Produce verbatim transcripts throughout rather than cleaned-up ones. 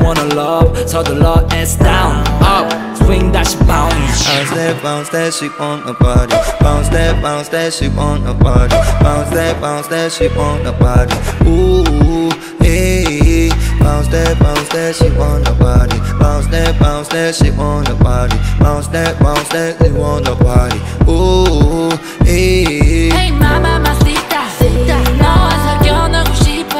wanna love 서둘러 it's down up swing 다시 bounce Bounce that bounce that she wanna party Bounce that bounce that she wanna party Bounce that bounce that she wanna party Ooh, hey Bounce that bounce that she wanna party Bounce that bounce that she wanna party Bounce that bounce that she wanna party Ooh, hey Hey mama mamacita 너와 사겨 놀고 싶어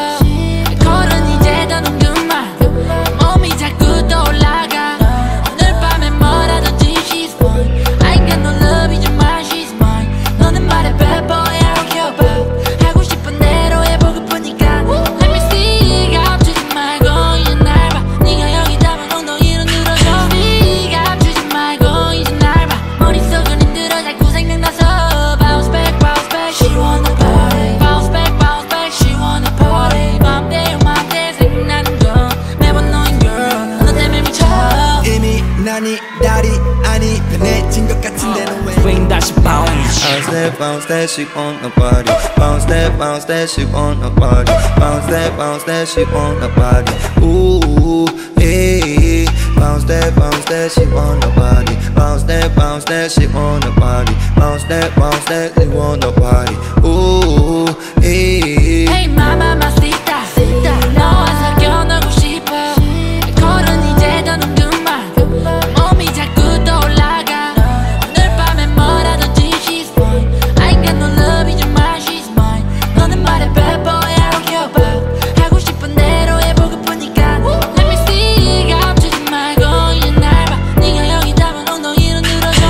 걸은 이제 더는 그만 몸이 자꾸 떠올라가 오늘 밤에 뭐라든지 she's fine I ain't got no love 이제 mine she's mine 너는 말해 bad boy I don't care about 하고 싶은 대로 해보고프니까 Let me see 감추지 말고 이제 날 봐 네가 여기다면 엉덩이로 늘어져 감추지 말고 이제 날 봐 머릿속은 힘들어 자꾸 생각나서 Bounce back bounce back she wanna party Bounce back bounce back she wanna party 맘대로 맘대로 생각나는 건 매번 너인 girl 너 때문에 미쳐 이미 난이 다리 아니 편해진 것 같은데 너 왜 swing 다시 bounce Bounce that bounce that she wanna party Bounce that bounce that she wanna party Bounce that bounce that she wanna party Ooh, hey Bounce that bounce that she wanna party Bounce that bounce that she wanna party Bounce that bounce that she wanna party Ooh, hey Hey mama mamacita 너와 사겨 놀고 싶어 걸은 이제 더는 그만 몸이 자꾸 떠올라가 오늘 밤에 뭐라든지 she's fine I ain't got no love 이제 mine she's mine 너는 말해 bad boy I don't care about 하고 싶은 대로 해보고프니까 Let me see 감추지 말고 이제 날 봐 네가 여기다면 엉덩이로 늘어져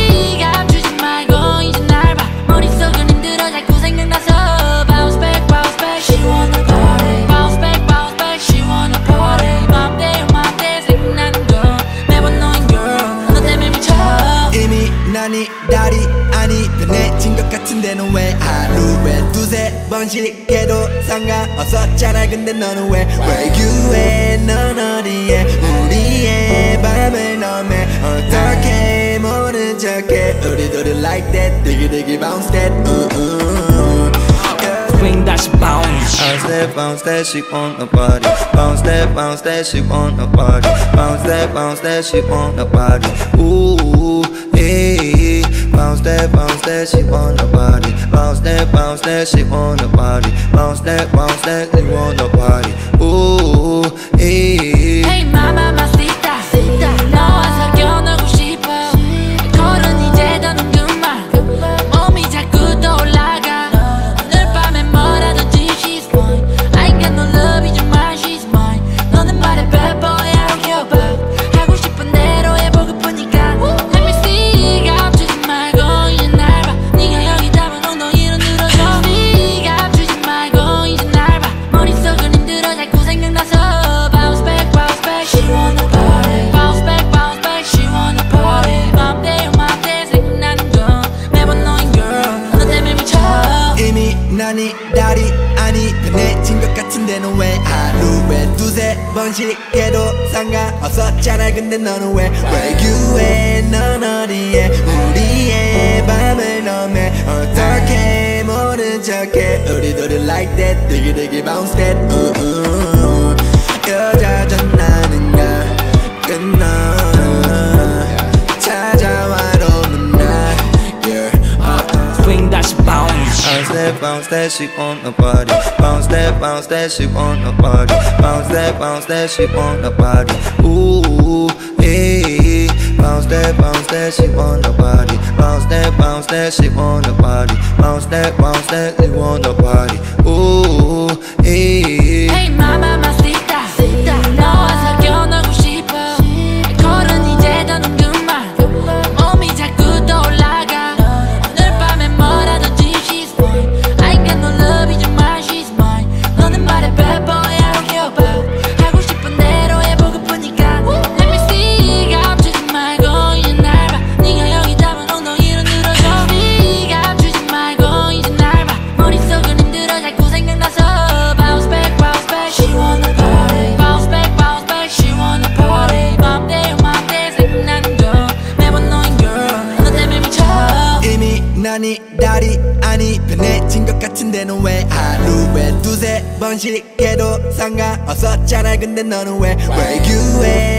감추지 말고 이제 날 봐 머릿속은 힘들어 자꾸 생각나서 Bounce back bounce back she wanna party Bounce back bounce back she wanna party 맘대로 맘대로 생각나는 건 매번 너인 girl 너 때문에 미쳐 이미 난이 다리 아니 편해진 것 같은데 너 왜 하루에 두세 번씩 해도 상관없었잖아 근데 너는 왜 Where you at 넌 어디에 우리의 밤을 넘해 어떻게 모른 척해 우리들은 like that diggy diggy bounce that uh, uh, uh. swing 다시 bounce Bounce that bounce that she wanna party Bounce that bounce that she wanna party Bounce that bounce that she wanna party Ooh, hey Bounce that bounce that she wanna party Bounce that bounce that she wanna party Bounce that bounce that she wanna party Ooh, hey Hey mama mamacita 너와 사겨 놀고 싶어 걸은 이제 더는 그만 몸이 자꾸 떠올라가 오늘 밤에 뭐라든지 she's fine I ain't got no love 이제 mine she's mine 너는 말해 bad boy I don't care about 하고 싶은 대로 해보고프니까 Let me see 감추지 말고 이제 날 봐 네가 여기다면 엉덩이로 늘어져 감추지 말고 이제 날 봐 머릿속은 힘들어 자꾸 생각나서 Bounce back bounce back she wanna party Bounce back bounce back she wanna party 맘대로 맘대로 생각나는 건 매번 너인 girl 너 때문에 미쳐 이미 난이 다리 아니 편해진 것 같은데 너 왜 하루에 두세 번씩 해도 상관없었잖아 근데 너는 왜 Where you at 넌 어디에 우리의 밤을 넘해 어떻게 모른 척해 우리들은 like that diggy diggy bounce that uh, uh, uh. 여자전 나는가 끝나 찾아와도 맨날 yeah, uh. swing 다시 bounce Bounce that bounce that she wanna party Bounce that bounce that she wanna party Bounce that bounce that she wanna party Ooh, hey Bounce that bounce that she wanna party Bounce that bounce that she wanna party Bounce that bounce that she wanna party Ooh, hey Hey mama mamacita 너와 사겨 놀고 싶어 걸은 이제 더는 그만 몸이 자꾸 떠올라가 오늘 밤에 뭐라든지 she's fine I ain't got no love 이제 mine she's mine 너는 말해 bad boy I don't care about 하고 싶은 대로 해보고프니까 Let me see 감추지 말고 이제 날 봐 네가 여기다면 엉덩이로 늘어져 감추지 말고 이제 날 봐 머릿속은 힘들어 자꾸 생각나서 Bounce back bounce back she wanna party Bounce back bounce back she wanna party 맘대로 맘대로 생각나는 건 매번 너인 girl 너 때문에 미쳐 이미 난이 다리 아니 편해진 것 같은데 너 왜 하루에 두세 번 번씩 해도 상관없었잖아 근데 너는 왜 외교해